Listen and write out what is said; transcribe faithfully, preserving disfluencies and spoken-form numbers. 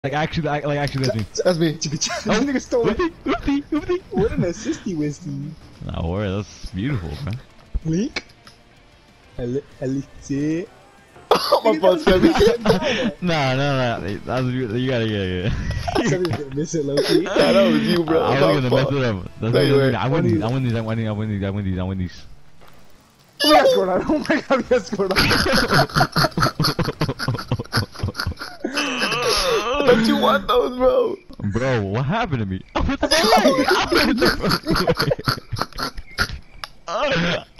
Like actually, like actually, that's me. That's me. Oh, nigga stole it. Oopsie, oopsie. What an assisty whiskey. Nah, worry, that's beautiful, bro. Link. Elite. Oh my god, Sebby. Nah, nah, nah. That's you gotta get it. Somebody's gonna miss it, low-key. Nah, that was you, bro. I was gonna mess it up. That's No, you what weren't. I win these. I win these. I win these. I win these. I win these. I win these. Oh my god, scored on. Oh my god, we got scored on. Don't you want those, bro? Bro, what happened to me? What the fuck?